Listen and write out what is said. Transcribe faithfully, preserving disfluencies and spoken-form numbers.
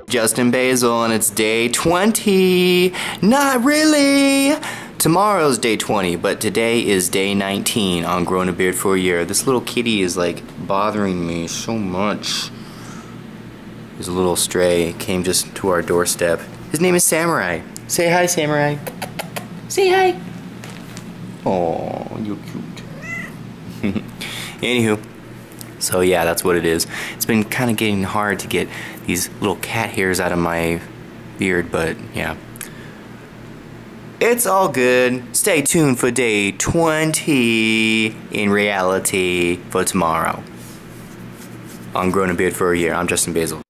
Justin Basl, and it's day twenty. Not really! Tomorrow's day twenty, but today is day nineteen on growing a beard for a year. This little kitty is like bothering me so much. He's a little stray, came just to our doorstep. His name is Samurai. Say hi, Samurai. Say hi. Oh, you're cute. Anywho, so yeah, that's what it is. It's been kind of getting hard to get these little cat hairs out of my beard, but yeah. It's all good. Stay tuned for day twenty in reality for tomorrow. On Growing a Beard for a Year. I'm Justin Basl.